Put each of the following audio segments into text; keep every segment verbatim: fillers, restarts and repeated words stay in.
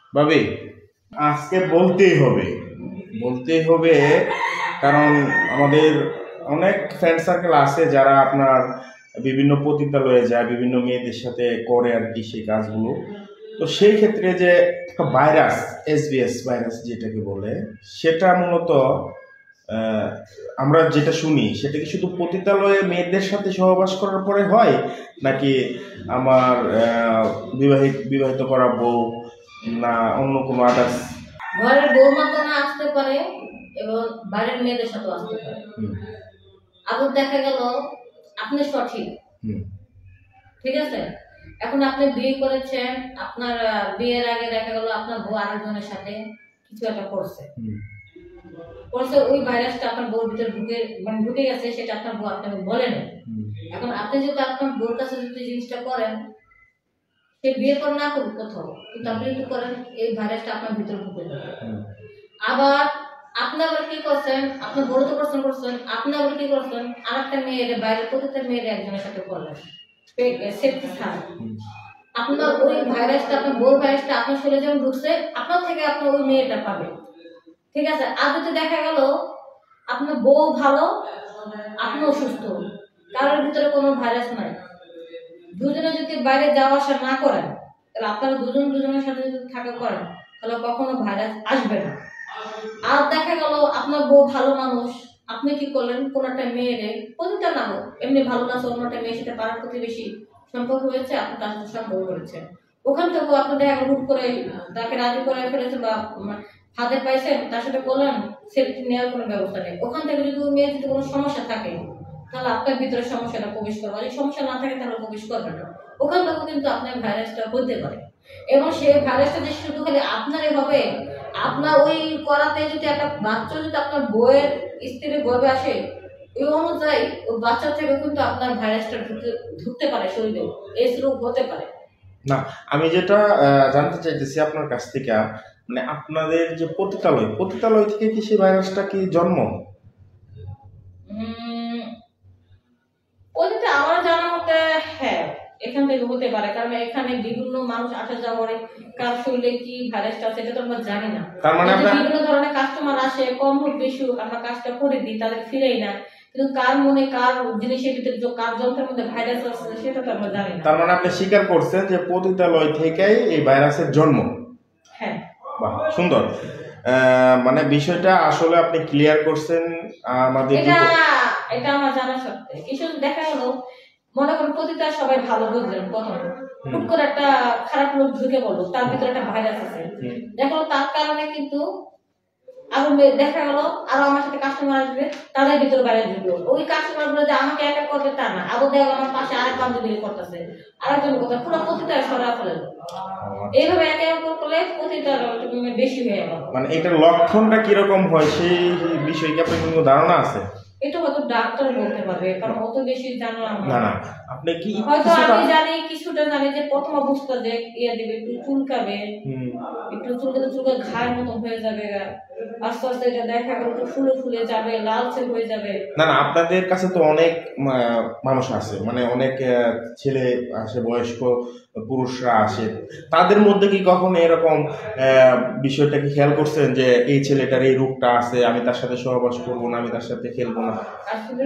ভাবি আজকে বলতেই হবে বলতেই হবে কারণ আমাদের অনেক ফ্রেন্ড সার্কেল আছে যারা আপনার বিভিন্ন পতিতালয়ে যায়, বিভিন্ন মেয়েদের সাথে করে আর কি সেই কাজগুলো। তো সেই ক্ষেত্রে যে একটা ভাইরাস, এসবিএস ভাইরাস যেটাকে বলে, সেটা মূলত আহ, আমরা যেটা শুনি সেটা কি শুধু পতিতালয়ে মেয়েদের সাথে সহবাস করার পরে হয়, নাকি আমার আহ, বিবাহিত বিবাহিত করা বউ না অন্য কোনো আদার্স? ঘরের বউর মাধ্যমে আসতে পারে এবং বাইরের মেয়েদের সাথেও আসতে পারে। আবার দেখা গেল আপনি সঠিক, ঠিক আছে, এখন আপনি বিয়ে করেছেন, আপনার বিয়ের আগে দেখা গেল আপনার বউ আরেকজনের সাথে কিছু একটা করছে করছে ওই ভাইরাসটা আপনার বউর ভিতরে ঢুকে মানে ঢুকে গেছে, সেটা আপনার বউ আপনাকে বলেন। এখন আপনি যদি আপনার বউর কাছে যদি জিনিসটা করেন, সে বিয়ে করে না করুক কোথাও, কিন্তু আপনি যদি করেন এই ভাইরাসটা আপনার ভিতরে ঢুকে যাবে। আবার আপনি আবার কি করছেন, আপনি বড় তো করছেন করছেন আপনি আবার কি করছেন, আরেকটা মেয়ের বাইরে প্রতিটা মেয়ের একজনের সাথে করলেন সেফটি ছাড়া। আপনার ওই ভাইরাসটা, আপনার বউর ভাইরাসটা আপনার শরীরে যখন ঢুকছে, আপনার থেকে আপনার ওই মেয়েটা পাবে, ঠিক আছে। আর যদি দেখা গেল আপনার বউ ভালো, আপনি অসুস্থ, কারোর ভিতরে কোনো ভাইরাস নাই, দুজনে যদি বাইরে যাওয়া আসা না করেন, তাহলে আপনারা দুজন দুজনের সাথে যদি থাকা করেন, তাহলে কখনো ভাইরাস আসবে না। আর দেখা গেল আপনার বউ ভালো মানুষ, আপনি কি করলেন, কোন একটা মেয়েরে, প্রতিটা না হোক, এমনি ভালো না অন্য একটা মেয়ের সাথে পাড়ার প্রতিবেশী সম্পর্ক হয়েছে, আপনি তার সাথে সম্পর্ক করেছেন, ওখান থেকেও আপনি দেখা হুট করে তাকে রাজি করে ফেলেছেন বা হাতে পাইছেন, তার সাথে বললেন সেফটি নেওয়ার কোনো ব্যবস্থা নেই। ওখান থেকে যদি ওই মেয়ের যদি কোনো সমস্যা থাকে, তাহলে আপনার ভিতরে সমস্যাটা প্রবেশ করবে, যদি সমস্যা না থাকে তাহলে প্রবেশ করবে না, ওখান থেকেও কিন্তু আপনার ভাইরাসটা হতে পারে। এবং সেই ভাইরাসটা যে শুধু খালি আপনারই হবে, আপনার ওই করাতে যদি একটা বাচ্চা যদি আপনার বইয়ের স্ত্রীর গর্ভে আসে, ওই অনুযায়ী ওই বাচ্চা থেকে কিন্তু আপনার ভাইরাসটা ঢুকতে ঢুকতে পারে শরীরে, এইচ রোগ হতে পারে। না, আমি যেটা জানতে চাইতেছি আপনার কাছ থেকে, মানে আপনাদের যে পতিতালয় পতিতালয় থেকে কি সেই ভাইরাসটা কি জন্ম? উম ওইটা আমার জানা মতে হ্যাঁ, এখান থেকে হতে পারে, কারণ এখানে বিভিন্ন মানুষ আসা যাওয়া করে, কার শরীরে কি ভাইরাসটা আছে এটা তো আমরা জানি না। তার মানে আপনার বিভিন্ন ধরনের কাস্টমার আসে, কম হোক বেশি হোক আমরা কাজটা করে দিই, তাদের ফিরেই না, কিন্তু কার মনে কার জিনিসের ভিতরে কার যন্ত্রের মধ্যে ভাইরাস আছে সেটা তো আমরা জানি না। তার মানে আপনি স্বীকার করছেন যে পতিতালয় থেকেই এই ভাইরাসের জন্ম? হ্যাঁ। বাহ, সুন্দর। মানে বিষয়টা আসলে আপনি ক্লিয়ার করছেন আমাদের। এটা এটা আমার জানা সত্ত্বে কিছু দেখা গেল, মনে করেন প্রতিটা সবাই ভালো বুঝলেন, প্রথম হুট করে একটা খারাপ লোক ঢুকে বললো, তার ভিতরে একটা ভাইরাস আছে, দেখো তার কারণে কিন্তু আরো দেখা গেল আরো আমার সাথে কাস্টমার আসবে, তাদের ভিতরে ভাইরাস ঢুকলো, ওই কাস্টমার গুলো যে আমাকে একা করবে তা না, আবার দেখা গেল আমার পাশে আরেক বান্ধবী করতেছে, আরেকজন কথা পুরো প্রতিটা সরা ফেলে, এইভাবে একে অপর করলে প্রতিটা বেশি হয়ে গেল। মানে এটার লক্ষণটা কিরকম হয় সেই বিষয়ে কি আপনার কোনো ধারণা আছে? এটা হয়তো ডাক্তার বলতে পারবে, কারণ অত বেশি জানলাম না। না, আপনি কি হয়তো আমি জানি কিছুটা জানি যে প্রথম অবস্থা যে ইয়া দিবে, একটু চুলকাবে, একটু চুলকাতে চুলকাতে ঘায়ের মতো হয়ে যাবে, আস্তে আস্তে এটা দেখা গেল একটু ফুলে ফুলে যাবে, লালচে হয়ে যাবে। না না, আপনাদের কাছে তো অনেক মানুষ আছে, মানে অনেক ছেলে আসে, বয়স্ক পুরুষরা আসে, তাদের মধ্যে কি কখনো এরকম বিষয়টা কি খেয়াল করছেন যে এই ছেলেটার এই রোগটা আছে, আমি তার সাথে সহবাস করবো না, আমি তার সাথে খেলবো না? আসলে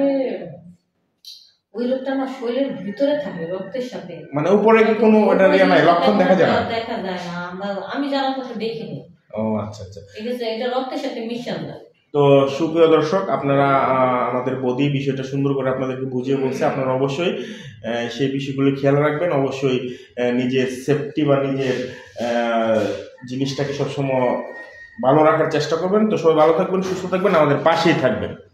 ওই রোগটা আমার শরীরের ভিতরে থাকে, রক্তের সাথে, মানে উপরে কি কোনো ওটা রিয়া নাই, লক্ষণ দেখা যায় না? দেখা যায় না, আমরা আমি জানার কথা দেখিনি। ও আচ্ছা আচ্ছা, ঠিক আছে, এটা রক্তের সাথে মিশন না। তো সুপ্রিয় দর্শক, আপনারা আমাদের বদি বিষয়টা সুন্দর করে আপনাদেরকে বুঝিয়ে বলছে, আপনারা অবশ্যই সেই বিষয়গুলো খেয়াল রাখবেন, অবশ্যই নিজের সেফটি বা নিজের জিনিসটাকে সবসময় ভালো রাখার চেষ্টা করবেন। তো সবাই ভালো থাকবেন, সুস্থ থাকবেন, আমাদের পাশেই থাকবেন।